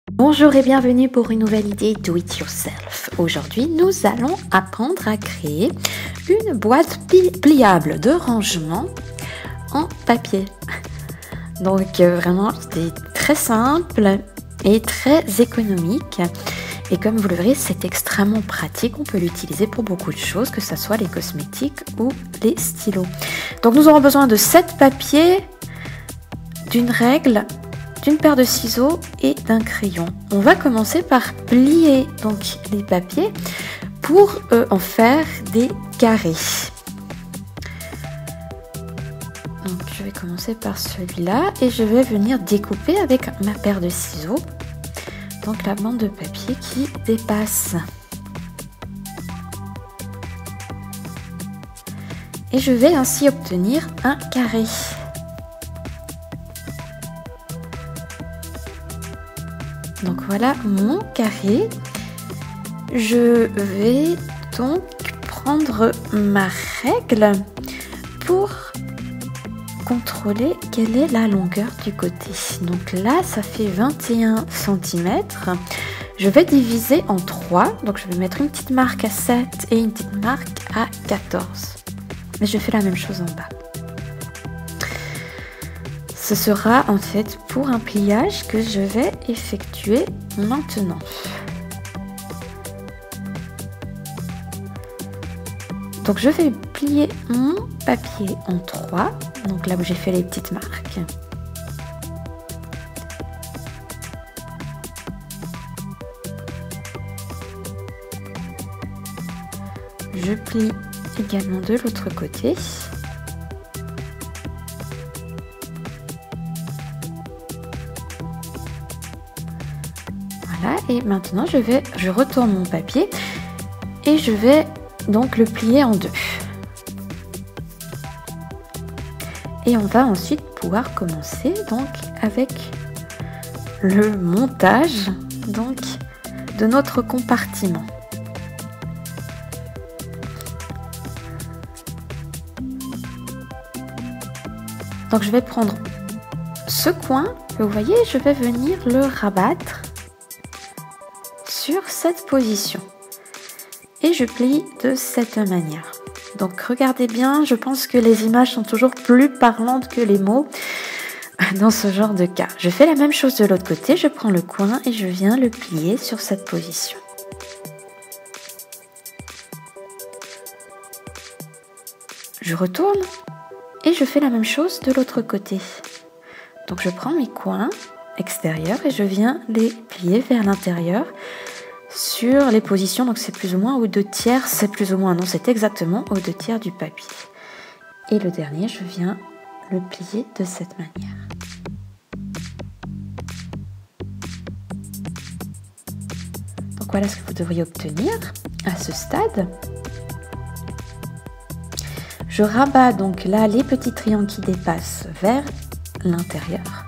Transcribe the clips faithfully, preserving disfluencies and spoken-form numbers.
Bonjour et bienvenue pour une nouvelle idée Do It Yourself. Aujourd'hui, nous allons apprendre à créer une boîte pli pliable de rangement en papier. Donc euh, vraiment, c'est très simple et très économique. Et comme vous le verrez, c'est extrêmement pratique. On peut l'utiliser pour beaucoup de choses, que ce soit les cosmétiques ou les stylos. Donc nous aurons besoin de sept papiers, d'une règle, d'une paire de ciseaux et d'un crayon. On va commencer par plier donc les papiers pour euh, en faire des carrés. Donc je vais commencer par celui-là et je vais venir découper avec ma paire de ciseaux donc la bande de papier qui dépasse. Et je vais ainsi obtenir un carré. Donc voilà mon carré. Je vais donc prendre ma règle pour contrôler quelle est la longueur du côté. Donc là, ça fait vingt et un centimètres. Je vais diviser en trois. Donc je vais mettre une petite marque à sept et une petite marque à quatorze. Mais je fais la même chose en bas. Ce sera en fait pour un pliage que je vais effectuer maintenant. Donc je vais plier mon papier en trois, donc là où j'ai fait les petites marques. Je plie également de l'autre côté. Voilà, et maintenant je vais, je retourne mon papier et je vais donc le plier en deux. Et on va ensuite pouvoir commencer donc avec le montage donc de notre compartiment. Donc je vais prendre ce coin que vous voyez, je vais venir le rabattre sur cette position et je plie de cette manière. Donc regardez bien, je pense que les images sont toujours plus parlantes que les mots dans ce genre de cas. Je fais la même chose de l'autre côté, je prends le coin et je viens le plier sur cette position. Je retourne et je fais la même chose de l'autre côté. Donc je prends mes coins extérieurs et je viens les plier vers l'intérieur sur les positions, donc c'est plus ou moins aux deux tiers, c'est plus ou moins, non c'est exactement aux deux tiers du papier. Et le dernier, je viens le plier de cette manière. Donc voilà ce que vous devriez obtenir à ce stade. Je rabats donc là les petits triangles qui dépassent vers l'intérieur.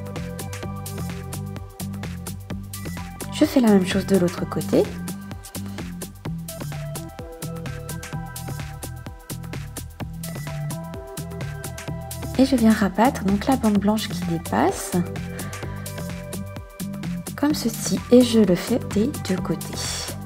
Je fais la même chose de l'autre côté. Et je viens rabattre donc la bande blanche qui dépasse comme ceci et je le fais des deux côtés.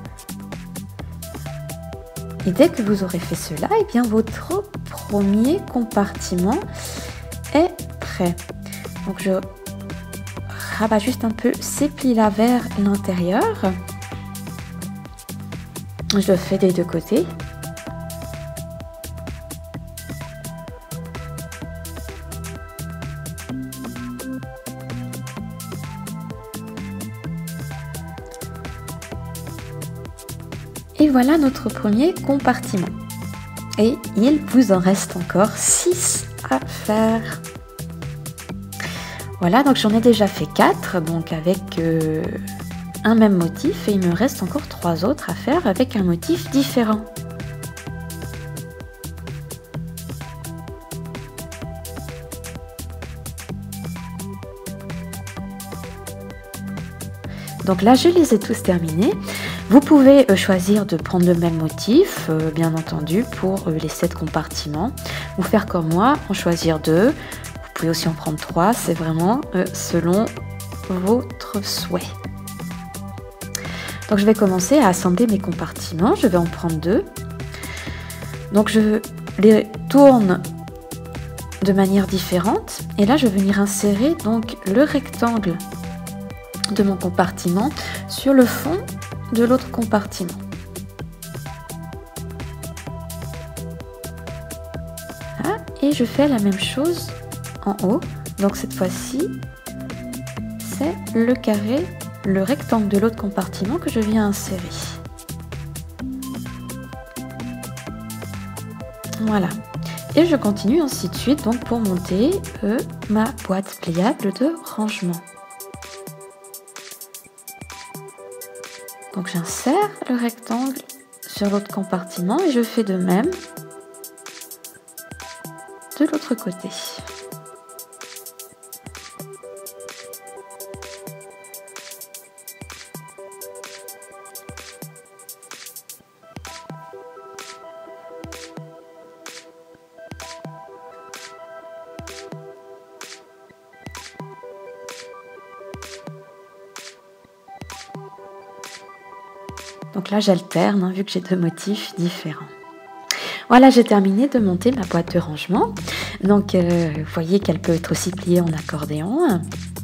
Et dès que vous aurez fait cela, et bien votre premier compartiment est prêt. Donc je rabat juste un peu ces plis là vers l'intérieur. Je le fais des deux côtés. Et voilà notre premier compartiment. Et il vous en reste encore six à faire. Voilà, donc j'en ai déjà fait quatre, donc avec euh, un même motif, et il me reste encore trois autres à faire avec un motif différent. Donc là, je les ai tous terminés. Vous pouvez euh, choisir de prendre le même motif, euh, bien entendu, pour euh, les sept compartiments. Ou faire comme moi, en choisir deux. Vous pouvez aussi en prendre trois, c'est vraiment euh, selon votre souhait. Donc je vais commencer à assembler mes compartiments. Je vais en prendre deux. Donc je les tourne de manière différente. Et là, je vais venir insérer donc le rectangle de mon compartiment sur le fond de l'autre compartiment. Voilà. Et je fais la même chose en haut. Donc cette fois-ci, c'est le carré, le rectangle de l'autre compartiment que je viens insérer. Voilà. Et je continue ainsi de suite donc pour monter euh, ma boîte pliable de rangement. Donc j'insère le rectangle sur l'autre compartiment et je fais de même de l'autre côté. Donc là, j'alterne, hein, vu que j'ai deux motifs différents. Voilà, j'ai terminé de monter ma boîte de rangement. Donc, euh, vous voyez qu'elle peut être aussi pliée en accordéon.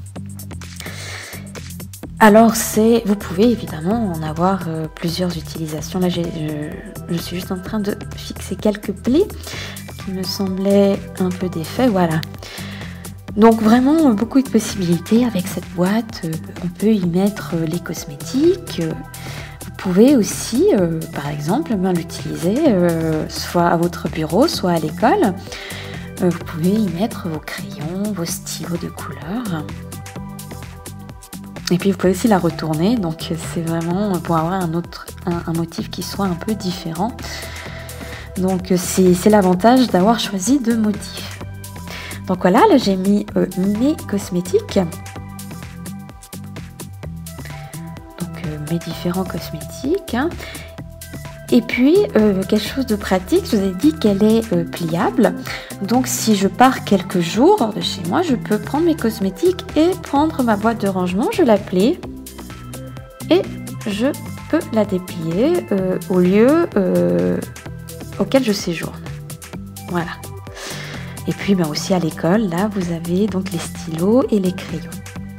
Alors, c'est, vous pouvez évidemment en avoir euh, plusieurs utilisations. Là, j'ai, je, je suis juste en train de fixer quelques plis qui me semblaient un peu défaits. Voilà. Donc vraiment beaucoup de possibilités avec cette boîte. Euh, on peut y mettre euh, les cosmétiques. Euh, Vous pouvez aussi, euh, par exemple, ben, l'utiliser euh, soit à votre bureau, soit à l'école. Euh, vous pouvez y mettre vos crayons, vos stylos de couleur. Et puis vous pouvez aussi la retourner, donc c'est vraiment pour avoir un, autre, un, un motif qui soit un peu différent. Donc c'est l'avantage d'avoir choisi deux motifs. Donc voilà, là j'ai mis euh, mes cosmétiques. mes différents cosmétiques, hein. Et puis euh, quelque chose de pratique, je vous ai dit qu'elle est euh, pliable, donc si je pars quelques jours hors de chez moi, je peux prendre mes cosmétiques et prendre ma boîte de rangement, je la plie et je peux la déplier euh, au lieu euh, auquel je séjourne. Voilà. Et puis ben, aussi à l'école, là vous avez donc les stylos et les crayons.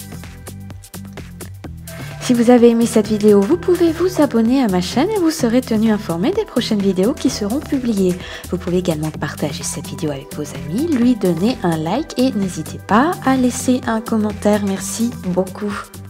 Si vous avez aimé cette vidéo, vous pouvez vous abonner à ma chaîne et vous serez tenu informé des prochaines vidéos qui seront publiées. Vous pouvez également partager cette vidéo avec vos amis, lui donner un like et n'hésitez pas à laisser un commentaire. Merci beaucoup.